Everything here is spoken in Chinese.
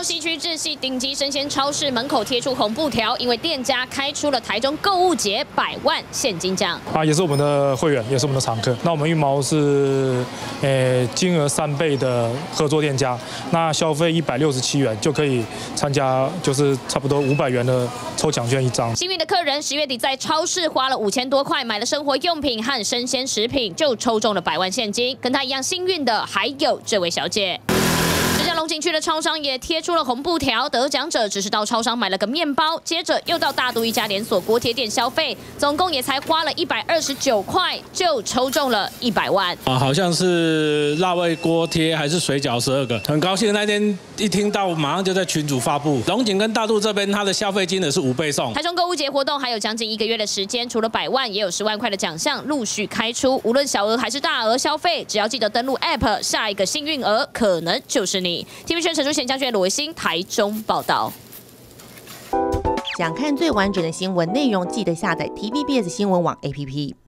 西区志系顶级生鲜超市门口贴出红布条，因为店家开出了台中购物节100万现金奖也是我们的会员，也是我们的常客。那我们羽毛是金额3倍的合作店家，那消费167元就可以参加，就是差不多500元的抽奖券1张。 幸运的客人10月底在超市花了5000多块买了生活用品和生鲜食品，就抽中了100万现金。跟他一样幸运的还有这位小姐。 浙江龙井区的超商也贴出了红布条，得奖者只是到超商买了个面包，接着又到大都一家连锁锅贴店消费，总共也才花了129块，就抽中了100万。 好像是辣味锅贴还是水饺12个，很高兴那天一听到，马上就在群组发布。龙井跟大肚这边，它的消费金额是5倍送。 台中购物节活动还有将近1个月的时间，除了100万，也有10万块的奖项陆续开出。无论小额还是大额消费，只要记得登录 App， 下一个幸运儿可能就是你。 TVB 全陈淑贤、江俊、罗维新，台中报道。 想看最完整的新闻内容，记得下载 TVBS 新闻网 APP。